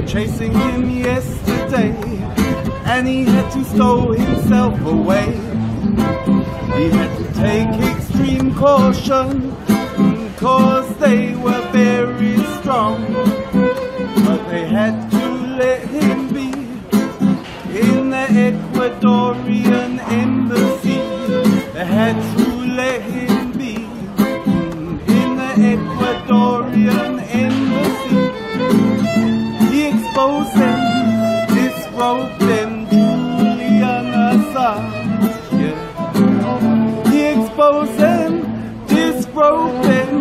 chasing him yesterday, and he had to stow himself away. He had to take extreme caution, cause they were very strong. But they had to let him be in the Ecuadorian embassy. They had to let him be in the Ecuadorian embassy. He exposed them, disrobed them, Julian Assange. Yeah. He exposed them, disrobed them.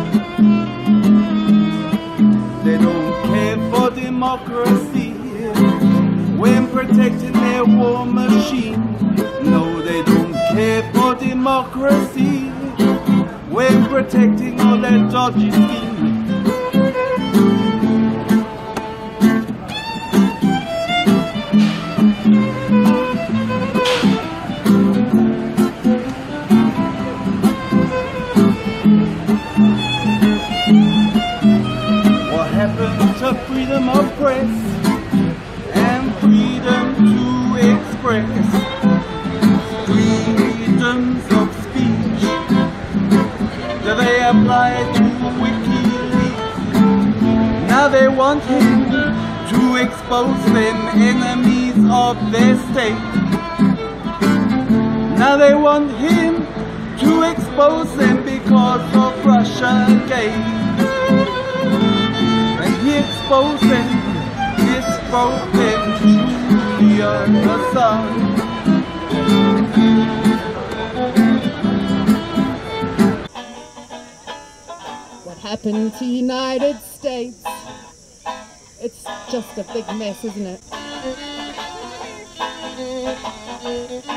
They don't care for democracy when protecting their war machine. No, they don't care for democracy when protecting all their dodgy schemes. What happened to freedom of press and freedom to express? Freedoms of speech, do they apply to WikiLeaks? Now they want him to expose them enemies of their state. Now they want him to expose them because of Russia Gate. And he exposed them, disrobed them, Julian Assange. What happened to United States? It's just a big mess, isn't it?